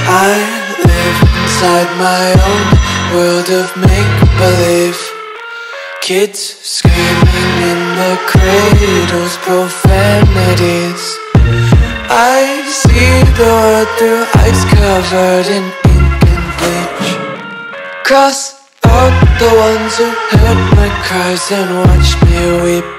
I live inside my own world of make-believe. Kids screaming in the cradles, profanities. I see the world through ice covered in ink and bleach. Cross out the ones who heard my cries and watched me weep.